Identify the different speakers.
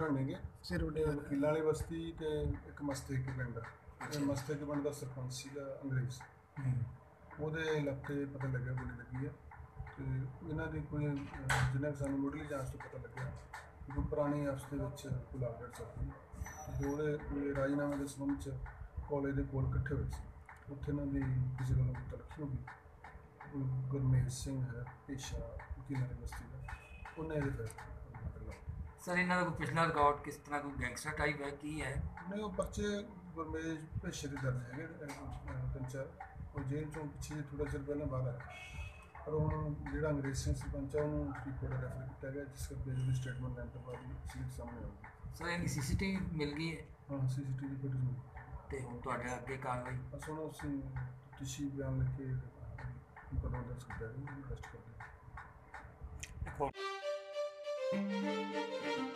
Speaker 1: पिंड ने वकीलों वाली बस्ती ते एक मस्तेक पिंड मस्तेक पिंड का सरपंच सीगा अंग्रेज ਉਹਦੇ ਇਲਾਕੇ पता लग्या गोली लगी है तो इन्हों की कोई जिन्हें सानू मुढ़ली जांच तो पता लग्या कि पुरानी आपस के कोई लागड़ सकती जो कोई राजीनामे के संबंध कॉलेज के कोल इकट्ठे हुए उत्थे इन्हों की किसी गलों तलखी हो गई गुरमेज सिंह है पेशा वकीलों की बस्ती का उन्हें ये फैसला
Speaker 2: सर इन्हों का कोई पिछला रिकॉर्ड किस तरह कोई गैंगस्टर टाइप है की है
Speaker 1: नहीं वो पर्चे गुरमेज पेशे के दर्ज है 3-4 और जेल चों पिछले थोड़ा चिर पहले बाहर आया पर हूँ जो अंग्रेज सिंह सरपंच है उन्होंने फरीदकोट रैफर किया गया जिस करके जो स्टेटमेंट लैन तो बाद सीट सामने आऊगी
Speaker 2: सर इनकी CCTV मिल गई है
Speaker 1: हाँ CCTV फुटेज मिली
Speaker 2: तो हूँ तुहाडे अगे कार्रवाई
Speaker 1: बस हूँ असीं तफ्तीशी बयान लिख के मुकदमा दर्ज किया है अरेस्ट कर लिया।